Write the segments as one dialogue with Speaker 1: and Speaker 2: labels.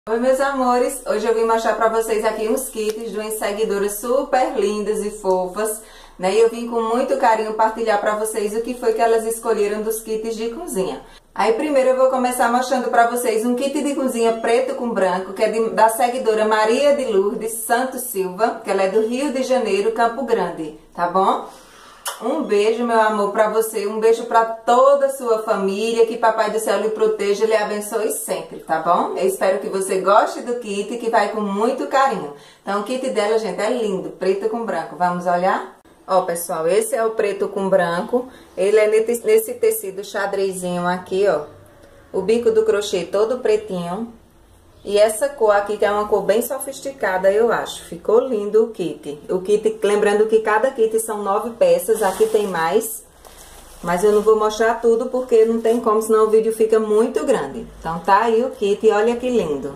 Speaker 1: Oi meus amores, hoje eu vim mostrar pra vocês aqui uns kits de umas seguidoras super lindas e fofas, né? E eu vim com muito carinho partilhar pra vocês o que foi que elas escolheram dos kits de cozinha. Aí primeiro eu vou começar mostrando pra vocês um kit de cozinha preto com branco, que é da seguidora Maria de Lourdes Santos Silva, que ela é do Rio de Janeiro, Campo Grande, tá bom? Um beijo, meu amor, pra você, um beijo pra toda a sua família, que Papai do Céu lhe proteja e lhe abençoe sempre, tá bom? Eu espero que você goste do kit, que vai com muito carinho. Então o kit dela, gente, é lindo, preto com branco. Vamos olhar? Ó, pessoal, esse é o preto com branco, ele é nesse tecido xadrezinho aqui, ó. O bico do crochê todo pretinho. E essa cor aqui, que é uma cor bem sofisticada, eu acho. Ficou lindo o kit. O kit, lembrando que cada kit são 9 peças, aqui tem mais. Mas eu não vou mostrar tudo porque não tem como, senão o vídeo fica muito grande. Então tá aí o kit, olha que lindo.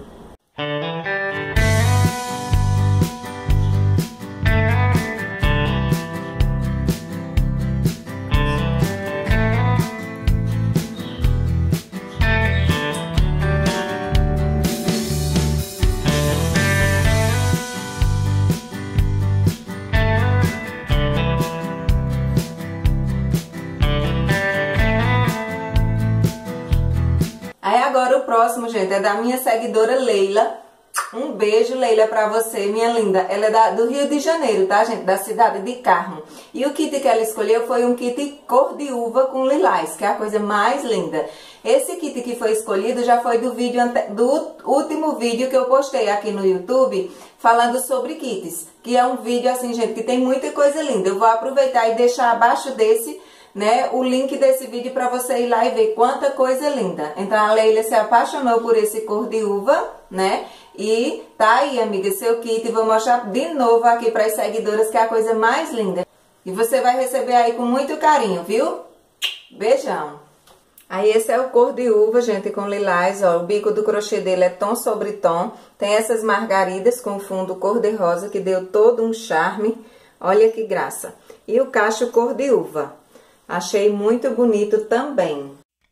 Speaker 1: Aí agora o próximo, gente, é da minha seguidora Leila. Um beijo, Leila, pra você, minha linda. Ela é do Rio de Janeiro, tá, gente? Da cidade de Carmo. E o kit que ela escolheu foi um kit cor de uva com lilás, que é a coisa mais linda. Esse kit que foi escolhido já foi do último vídeo que eu postei aqui no YouTube, falando sobre kits. Que é um vídeo, assim, gente, que tem muita coisa linda. Eu vou aproveitar e deixar abaixo desse, né, o link desse vídeo para você ir lá e ver quanta coisa linda. Então a Leila se apaixonou por esse cor de uva, né? E tá aí, amiga, seu kit. Vou mostrar de novo aqui para as seguidoras, que é a coisa mais linda. E você vai receber aí com muito carinho, viu? Beijão! Aí esse é o cor de uva, gente, com lilás, ó. O bico do crochê dele é tom sobre tom. Tem essas margaridas com fundo cor de rosa, que deu todo um charme. Olha que graça. E o cacho cor de uva. Achei muito bonito também.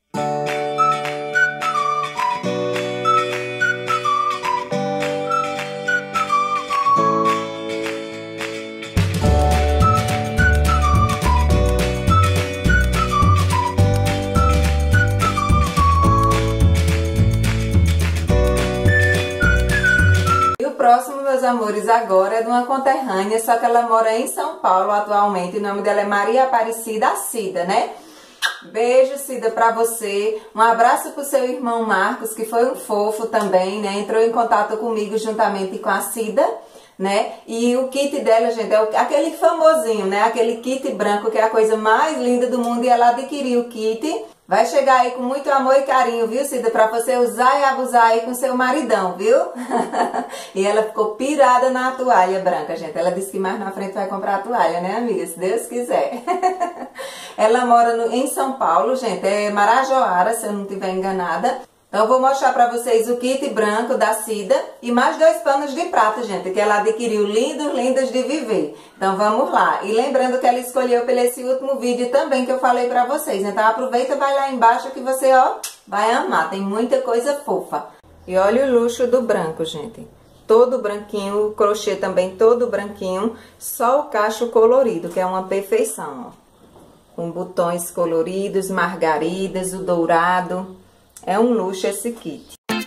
Speaker 1: E o próximo, meus amores, agora é de uma conterrânea, só que ela mora em São Paulo atualmente. O nome dela é Maria Aparecida Cida, né? Beijo, Cida, pra você. Um abraço pro seu irmão Marcos, que foi um fofo também, né? Entrou em contato comigo juntamente com a Cida, né? E o kit dela, gente, é aquele famosinho, né? Aquele kit branco, que é a coisa mais linda do mundo. E ela adquiriu o kit. Vai chegar aí com muito amor e carinho, viu, Cida? Pra você usar e abusar aí com seu maridão, viu? E ela ficou pirada na toalha branca, gente. Ela disse que mais na frente vai comprar a toalha, né, amiga? Se Deus quiser. Ela mora em São Paulo, gente. É Marajoara, se eu não estiver enganada. Então eu vou mostrar pra vocês o kit branco da Cida e mais 2 panos de prata, gente, que ela adquiriu lindos de viver. Então vamos lá. E lembrando que ela escolheu pelo esse último vídeo também que eu falei pra vocês. Então aproveita e vai lá embaixo que você, ó, vai amar. Tem muita coisa fofa. E olha o luxo do branco, gente. Todo branquinho, o crochê também todo branquinho, só o cacho colorido, que é uma perfeição, ó. Com botões coloridos, margaridas, o dourado. É um luxo esse kit.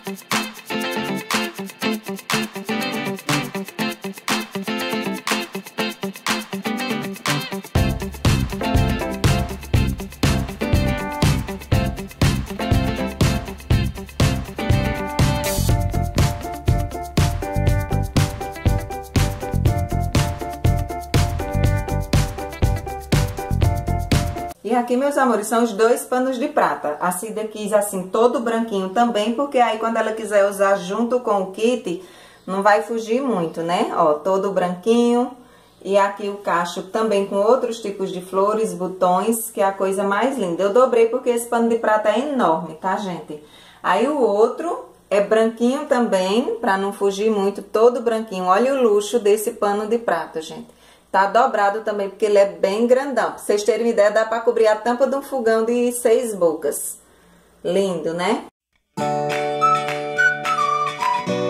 Speaker 1: E aqui, meus amores, são os 2 panos de prata. A Cida quis assim, todo branquinho também, porque aí quando ela quiser usar junto com o kit, não vai fugir muito, né? Ó, todo branquinho. E aqui o cacho também com outros tipos de flores, botões, que é a coisa mais linda. Eu dobrei porque esse pano de prata é enorme, tá, gente? Aí o outro é branquinho também, pra não fugir muito, todo branquinho. Olha o luxo desse pano de prata, gente. Tá dobrado também, porque ele é bem grandão. Pra vocês terem uma ideia, dá pra cobrir a tampa de um fogão de 6 bocas. Lindo, né?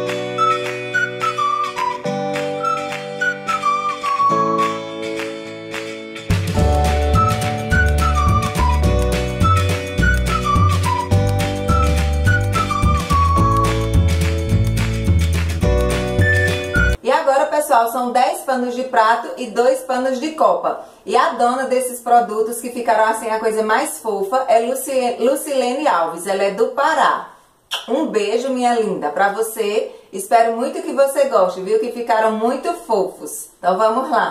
Speaker 1: pessoal, são 10 panos de prato e 2 panos de copa. E a dona desses produtos, que ficaram assim a coisa mais fofa, é Lucilene Alves. Ela é do Pará. Um beijo, minha linda, pra você. Espero muito que você goste, viu? Que ficaram muito fofos. Então vamos lá.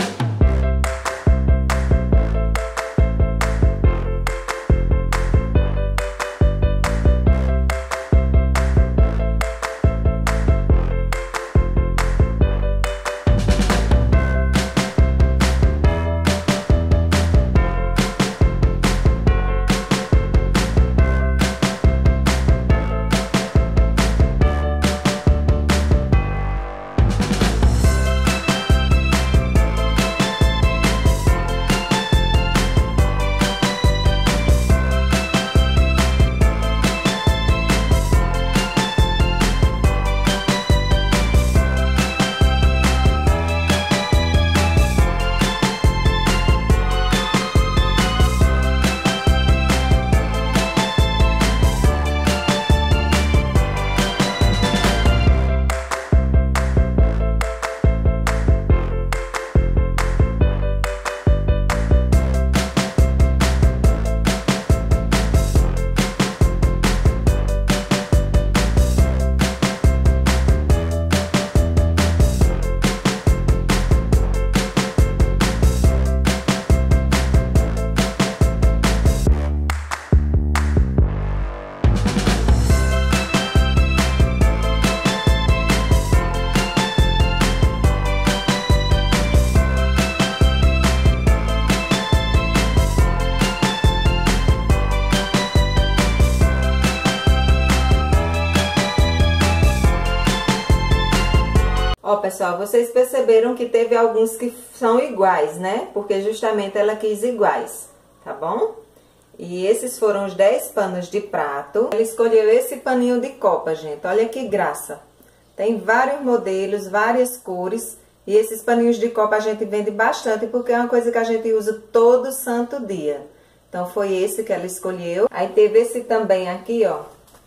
Speaker 1: Ó, pessoal, vocês perceberam que teve alguns que são iguais, né? Porque justamente ela quis iguais, tá bom? E esses foram os 10 panos de prato. Ela escolheu esse paninho de copa, gente. Olha que graça. Tem vários modelos, várias cores. E esses paninhos de copa a gente vende bastante, porque é uma coisa que a gente usa todo santo dia. Então, foi esse que ela escolheu. Aí teve esse também aqui, ó.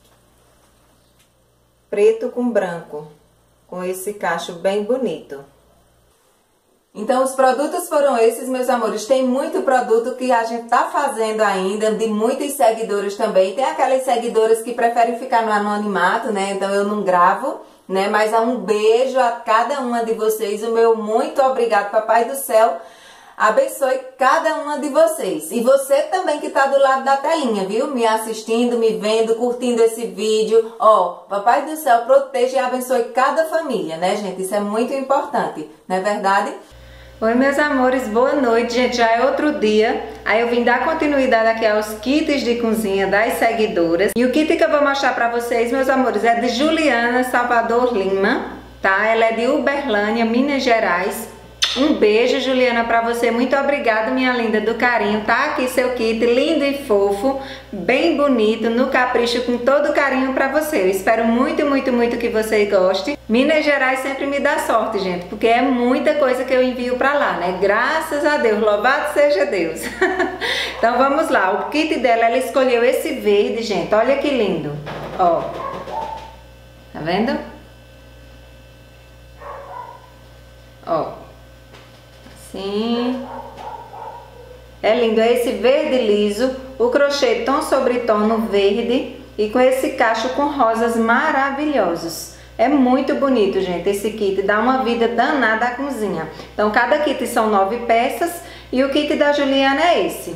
Speaker 1: Preto com branco. Com esse cacho bem bonito. Então, os produtos foram esses, meus amores. Tem muito produto que a gente tá fazendo ainda, de muitas seguidoras também. Tem aquelas seguidoras que preferem ficar no anonimato, né? Então, eu não gravo, né? Mas um beijo a cada uma de vocês. O meu muito obrigado, Papai do Céu. Abençoe cada uma de vocês. E você também que tá do lado da telinha, viu? Me assistindo, me vendo, curtindo esse vídeo. Ó, Papai do Céu proteja e abençoe cada família, né, gente? Isso é muito importante, não é verdade? Oi, meus amores, boa noite, gente. Já é outro dia. Aí eu vim dar continuidade aqui aos kits de cozinha das seguidoras. E o kit que eu vou mostrar pra vocês, meus amores, é de Juliana Salvador Lima, tá? Ela é de Uberlândia, Minas Gerais. Um beijo, Juliana, pra você. Muito obrigada, minha linda, do carinho. Tá aqui seu kit lindo e fofo, bem bonito, no capricho, com todo carinho pra você. Eu espero muito, muito, muito que você goste. Minas Gerais sempre me dá sorte, gente, porque é muita coisa que eu envio pra lá, né? Graças a Deus, louvado seja Deus. Então vamos lá, o kit dela, ela escolheu esse verde, gente. Olha que lindo, ó. Tá vendo? Ó. Sim, é lindo, é esse verde liso, o crochê tom sobre tom no verde e com esse cacho com rosas maravilhosos. É muito bonito, gente, esse kit, dá uma vida danada à cozinha. Então, cada kit são 9 peças e o kit da Juliana é esse.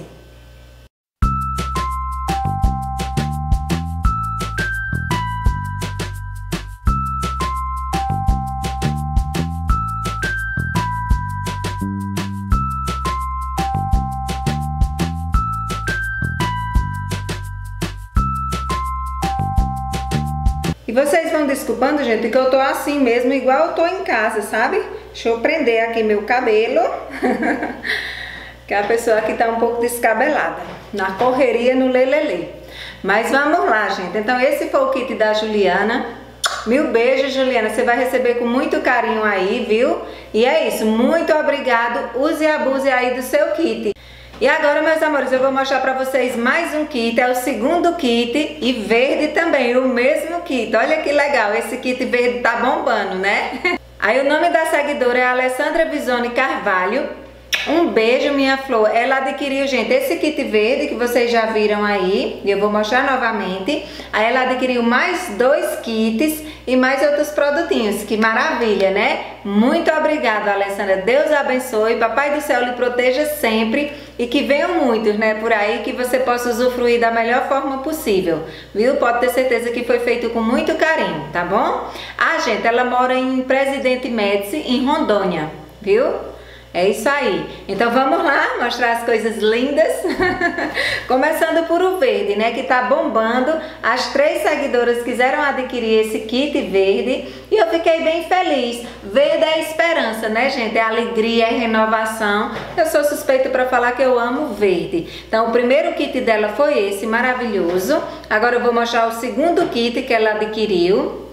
Speaker 1: E vocês vão desculpando, gente, que eu tô assim mesmo, igual eu tô em casa, sabe? Deixa eu prender aqui meu cabelo. Que a pessoa aqui tá um pouco descabelada. Na correria, no lelelê. Mas vamos lá, gente. Então esse foi o kit da Juliana. Mil beijos, Juliana. Você vai receber com muito carinho aí, viu? E é isso. Muito obrigado. Use e abuse aí do seu kit. E agora, meus amores, eu vou mostrar pra vocês mais um kit, é o segundo kit e verde também, o mesmo kit. Olha que legal, esse kit verde tá bombando, né? Aí o nome da seguidora é Alessandra Visoni Carvalho. Um beijo, minha flor. Ela adquiriu, gente, esse kit verde que vocês já viram aí. E eu vou mostrar novamente. Aí ela adquiriu mais 2 kits e mais outros produtinhos. Que maravilha, né? Muito obrigada, Alessandra. Deus abençoe. Papai do céu lhe proteja sempre. E que venham muitos, né, por aí, que você possa usufruir da melhor forma possível. Viu? Pode ter certeza que foi feito com muito carinho, tá bom? Ah, gente, ela mora em Presidente Médici, em Rondônia. Viu? É isso aí. Então vamos lá mostrar as coisas lindas. Começando por o verde, né, que tá bombando. As 3 seguidoras quiseram adquirir esse kit verde e eu fiquei bem feliz. Verde é esperança, né, gente? É alegria, é renovação. Eu sou suspeita para falar que eu amo verde. Então o primeiro kit dela foi esse, maravilhoso. Agora eu vou mostrar o segundo kit que ela adquiriu.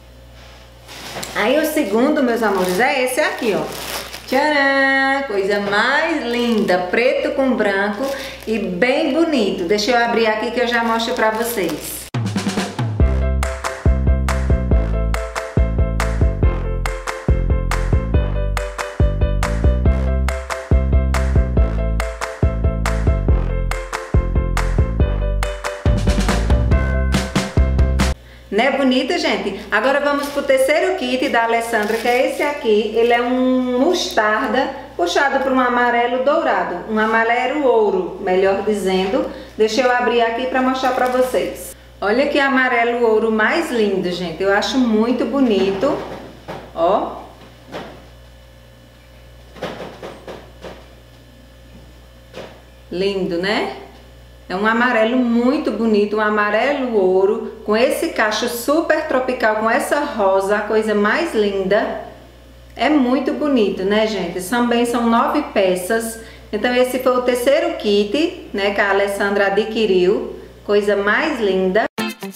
Speaker 1: Aí o segundo, meus amores, é esse aqui, ó. Tcharam! Coisa mais linda, preto com branco e bem bonito. Deixa eu abrir aqui que eu já mostro pra vocês. Não é bonito, gente? Agora vamos pro terceiro kit da Alessandra, que é esse aqui. Ele é um mostarda puxado por um amarelo dourado, um amarelo ouro, melhor dizendo. Deixa eu abrir aqui para mostrar para vocês. Olha que amarelo ouro mais lindo, gente. Eu acho muito bonito. Ó. Lindo, né? É um amarelo muito bonito, um amarelo ouro, com esse cacho super tropical, com essa rosa, a coisa mais linda. É muito bonito, né, gente? Também são 9 peças. Então esse foi o terceiro kit, né, que a Alessandra adquiriu. Coisa mais linda.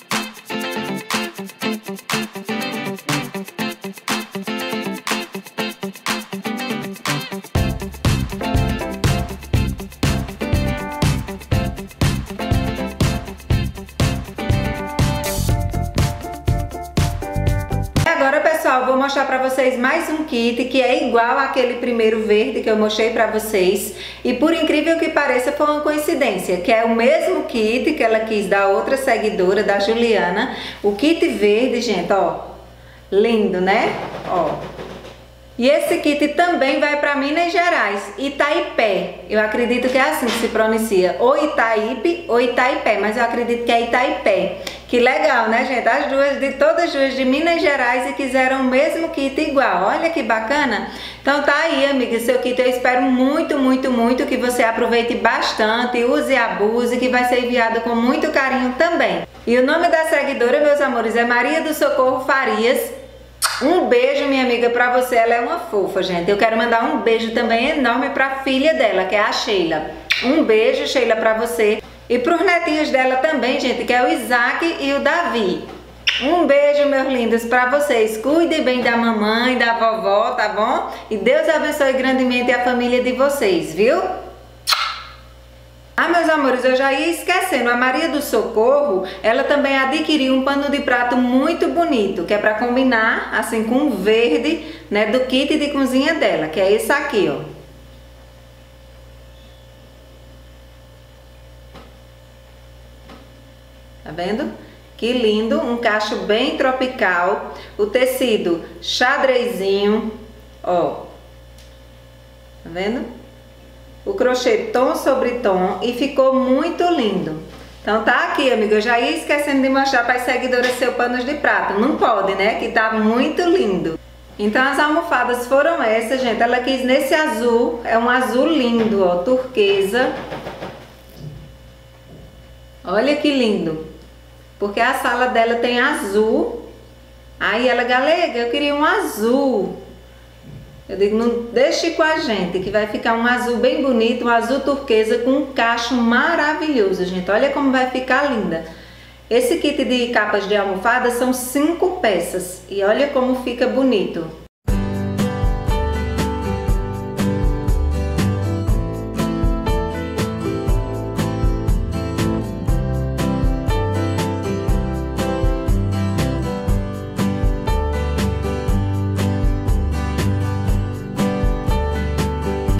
Speaker 1: Agora, pessoal, vou mostrar pra vocês mais um kit que é igual àquele primeiro verde que eu mostrei pra vocês. E por incrível que pareça, foi uma coincidência, que é o mesmo kit que ela quis da outra seguidora, da Juliana. O kit verde, gente, ó, lindo, né? Ó. E esse kit também vai para Minas Gerais, Itaipé. Eu acredito que é assim que se pronuncia, ou Itaipe ou Itaipé, mas eu acredito que é Itaipé. Que legal, né, gente? As duas, todas duas de Minas Gerais e quiseram o mesmo kit igual. Olha que bacana. Então tá aí, amiga, seu kit. Eu espero muito, muito, muito que você aproveite bastante, use e abuse, que vai ser enviado com muito carinho também. E o nome da seguidora, meus amores, é Maria do Socorro Farias. Um beijo, minha amiga, pra você. Ela é uma fofa, gente. Eu quero mandar um beijo também enorme pra filha dela, que é a Sheila. Um beijo, Sheila, pra você. E pros netinhos dela também, gente, que é o Isaac e o Davi. Um beijo, meus lindos, pra vocês. Cuidem bem da mamãe, da vovó, tá bom? E Deus abençoe grandemente a família de vocês, viu? Ah, meus amores, eu já ia esquecendo, a Maria do Socorro, ela também adquiriu um pano de prato muito bonito, que é para combinar, assim, com o verde, né, do kit de cozinha dela, que é esse aqui, ó. Tá vendo? Que lindo, um cacho bem tropical, o tecido xadrezinho, ó. Tá vendo? O crochê tom sobre tom e ficou muito lindo. Então tá aqui, amiga, eu já ia esquecendo de mostrar para as seguidoras seu panos de prato. Não pode, né? Que tá muito lindo. Então as almofadas foram essas, gente. Ela quis nesse azul, é um azul lindo, ó, turquesa. Olha que lindo. Porque a sala dela tem azul. Aí ela, galega, eu queria um azul. Eu digo, não deixe com a gente, que vai ficar um azul bem bonito, um azul turquesa com um cacho maravilhoso, gente. Olha como vai ficar linda. Esse kit de capas de almofada são 5 peças e olha como fica bonito.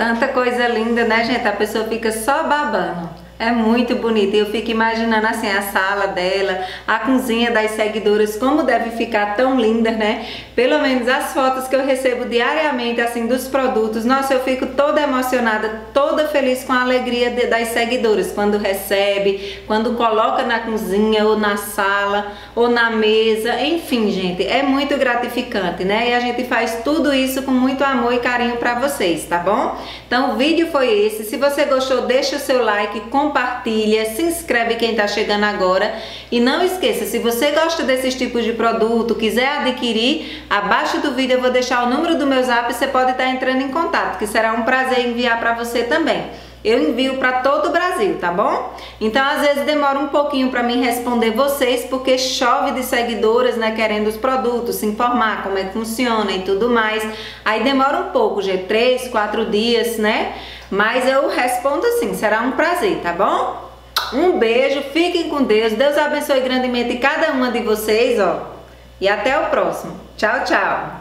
Speaker 1: tanta coisa linda, né, gente? A pessoa fica só babando. É muito bonita. Eu fico imaginando assim a sala dela, a cozinha das seguidoras, como deve ficar tão linda, né? Pelo menos as fotos que eu recebo diariamente assim dos produtos, nossa, eu fico toda emocionada, toda feliz com a alegria das seguidoras quando recebe, quando coloca na cozinha ou na sala ou na mesa, enfim, gente, é muito gratificante, né? E a gente faz tudo isso com muito amor e carinho para vocês, tá bom? Então o vídeo foi esse. Se você gostou, deixa o seu like, compartilha, se inscreve quem tá chegando agora e não esqueça, se você gosta desses tipos de produto, quiser adquirir, abaixo do vídeo eu vou deixar o número do meu zap, você pode estar entrando em contato, que será um prazer enviar para você também. Eu envio para todo o Brasil, tá bom? Então às vezes demora um pouquinho para mim responder vocês, porque chove de seguidoras, né, querendo os produtos, se informar como é que funciona e tudo mais. Aí demora um pouco, gente, 3, 4 dias, né? Mas eu respondo assim, será um prazer, tá bom? Um beijo, fiquem com Deus, Deus abençoe grandemente cada uma de vocês, ó. E até o próximo. Tchau, tchau.